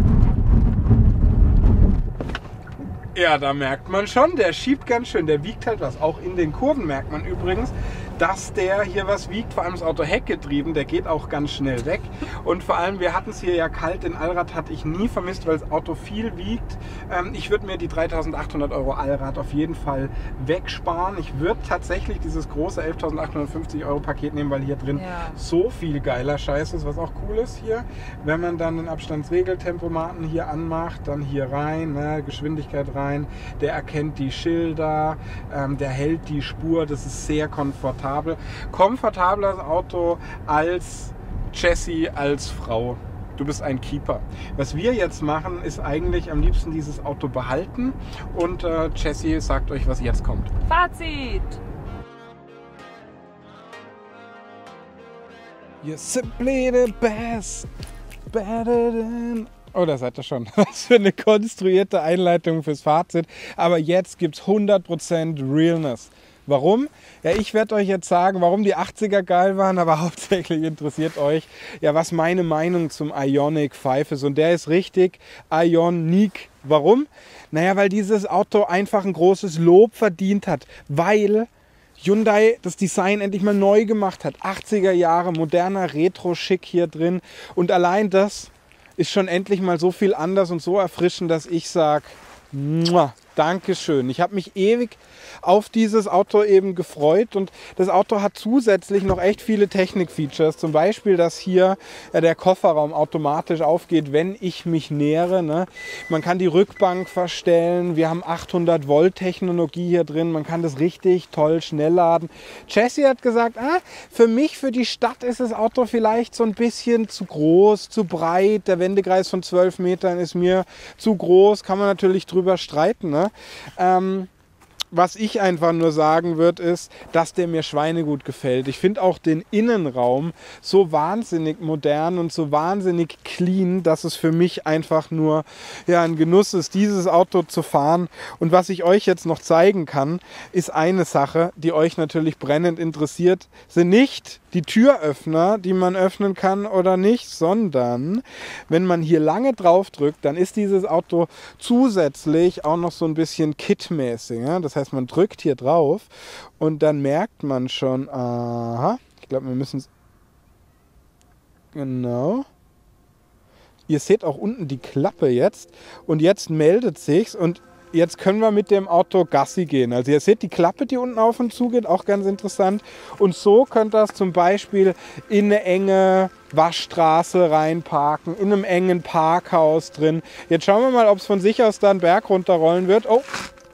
Ja, da merkt man schon, der schiebt ganz schön, der wiegt halt was. Auch in den Kurven merkt man übrigens, dass der hier was wiegt, vor allem das Auto heckgetrieben, der geht auch ganz schnell weg. Und vor allem, wir hatten es hier ja kalt, den Allrad hatte ich nie vermisst, weil das Auto viel wiegt. Ähm, ich würde mir die dreitausendachthundert Euro Allrad auf jeden Fall wegsparen. Ich würde tatsächlich dieses große elftausendachthundertfünfzig Euro Paket nehmen, weil hier drin ja. so viel geiler Scheiß ist, was auch cool ist hier. Wenn man dann den Abstandsregeltempomaten hier anmacht, dann hier rein, ne, Geschwindigkeit rein, der erkennt die Schilder, ähm, der hält die Spur, das ist sehr komfortabel. Komfortableres Auto als Jessie als Frau. Du bist ein Keeper. Was wir jetzt machen, ist eigentlich am liebsten dieses Auto behalten und äh, Jessie sagt euch, was jetzt kommt. Fazit! You're simply the best, better than... Oh, da seid ihr schon. Was für eine konstruierte Einleitung fürs Fazit. Aber jetzt gibt es hundert Prozent Realness. Warum? Ja, ich werde euch jetzt sagen, warum die achtziger geil waren, aber hauptsächlich interessiert euch, ja, was meine Meinung zum Ioniq fünf ist. Und der ist richtig Ioniq. Warum? Naja, weil dieses Auto einfach ein großes Lob verdient hat, weil Hyundai das Design endlich mal neu gemacht hat. achtziger Jahre, moderner Retro-Schick hier drin. Und allein das ist schon endlich mal so viel anders und so erfrischend, dass ich sage, Dankeschön. Ich habe mich ewig auf dieses Auto eben gefreut und das Auto hat zusätzlich noch echt viele Technik-Features. Zum Beispiel, dass hier äh, der Kofferraum automatisch aufgeht, wenn ich mich nähere. Ne? Man kann die Rückbank verstellen. Wir haben achthundert Volt Technologie hier drin. Man kann das richtig toll schnell laden. Jessie hat gesagt, ah, für mich, für die Stadt ist das Auto vielleicht so ein bisschen zu groß, zu breit. Der Wendekreis von zwölf Metern ist mir zu groß. Kann man natürlich drüber streiten. Ne? Ähm, was ich einfach nur sagen würde, ist, dass der mir schweinegut gefällt. Ich finde auch den Innenraum so wahnsinnig modern und so wahnsinnig clean, dass es für mich einfach nur ja, ein Genuss ist, dieses Auto zu fahren. Und was ich euch jetzt noch zeigen kann, ist eine Sache, die euch natürlich brennend interessiert, sind nicht die Türöffner, die man öffnen kann oder nicht, sondern wenn man hier lange drauf drückt, dann ist dieses Auto zusätzlich auch noch so ein bisschen kitmäßig. Ja? Das heißt, man drückt hier drauf und dann merkt man schon, aha, ich glaube, wir müssen es, genau. Ihr seht auch unten die Klappe jetzt und jetzt meldet sich's und jetzt können wir mit dem Auto Gassi gehen. Also ihr seht die Klappe, die unten auf und zu geht, auch ganz interessant. Und so könnt ihr das zum Beispiel in eine enge Waschstraße reinparken, in einem engen Parkhaus drin. Jetzt schauen wir mal, ob es von sich aus da einen Berg runterrollen wird. Oh!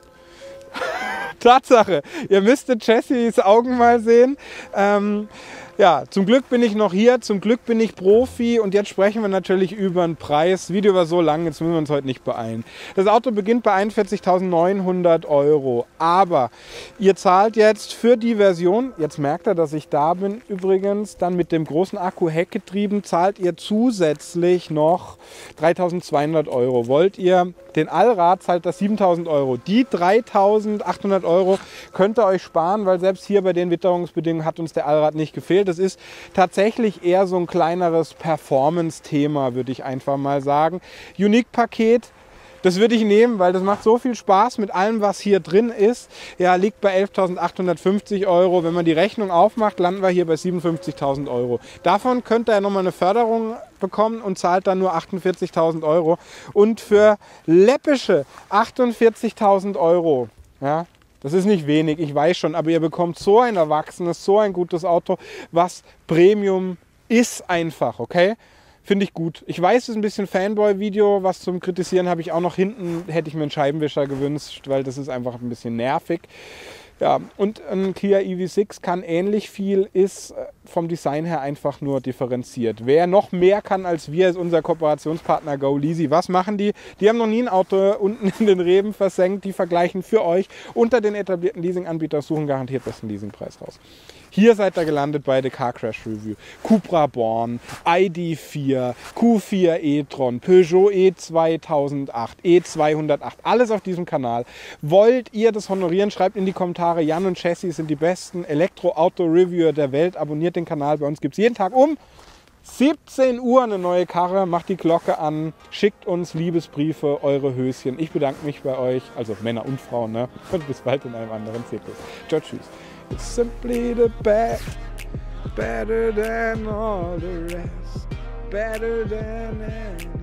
Tatsache, ihr müsstet Jessys Augen mal sehen. Ähm, ja, zum Glück bin ich noch hier, zum Glück bin ich Profi und jetzt sprechen wir natürlich über den Preis. Video war so lang, jetzt müssen wir uns heute nicht beeilen. Das Auto beginnt bei einundvierzigtausendneunhundert Euro, aber ihr zahlt jetzt für die Version, jetzt merkt ihr, dass ich da bin übrigens, dann mit dem großen Akku Heckgetrieben zahlt ihr zusätzlich noch dreitausendzweihundert Euro. Wollt ihr den Allrad, zahlt das siebentausend Euro. Die dreitausendachthundert Euro könnt ihr euch sparen, weil selbst hier bei den Witterungsbedingungen hat uns der Allrad nicht gefehlt. Das ist tatsächlich eher so ein kleineres Performance-Thema, würde ich einfach mal sagen. Unique-Paket, das würde ich nehmen, weil das macht so viel Spaß mit allem, was hier drin ist. Ja, liegt bei elftausendachthundertfünfzig Euro. Wenn man die Rechnung aufmacht, landen wir hier bei siebenundfünfzigtausend Euro. Davon könnt ihr nochmal eine Förderung bekommen und zahlt dann nur achtundvierzigtausend Euro. Und für läppische achtundvierzigtausend Euro, ja, das ist nicht wenig, ich weiß schon, aber ihr bekommt so ein erwachsenes, so ein gutes Auto, was Premium ist einfach, okay? Finde ich gut. Ich weiß, es ist ein bisschen Fanboy-Video, was zum Kritisieren habe ich auch noch hinten, hätte ich mir einen Scheibenwischer gewünscht, weil das ist einfach ein bisschen nervig. Ja, und ein Kia E V sechs kann ähnlich viel, ist vom Design her einfach nur differenziert. Wer noch mehr kann als wir, ist unser Kooperationspartner GoLeasy. Was machen die? Die haben noch nie ein Auto unten in den Reben versenkt. Die vergleichen für euch unter den etablierten Leasinganbietern, suchen garantiert besten Leasingpreis raus. Hier seid ihr gelandet bei The Car Crash Review. Cupra Born, I D vier, Q vier e-tron, Peugeot E zweitausendacht, E zweihundertacht, alles auf diesem Kanal. Wollt ihr das honorieren? Schreibt in die Kommentare, Jan und Jessie sind die besten Elektro-Auto-Reviewer der Welt. Abonniert den Kanal, bei uns gibt es jeden Tag um siebzehn Uhr eine neue Karre. Macht die Glocke an, schickt uns Liebesbriefe, eure Höschen. Ich bedanke mich bei euch, also Männer und Frauen, ne? Und bis bald in einem anderen Zyklus. Ciao, tschüss. It's simply the best, better than all the rest, better than any.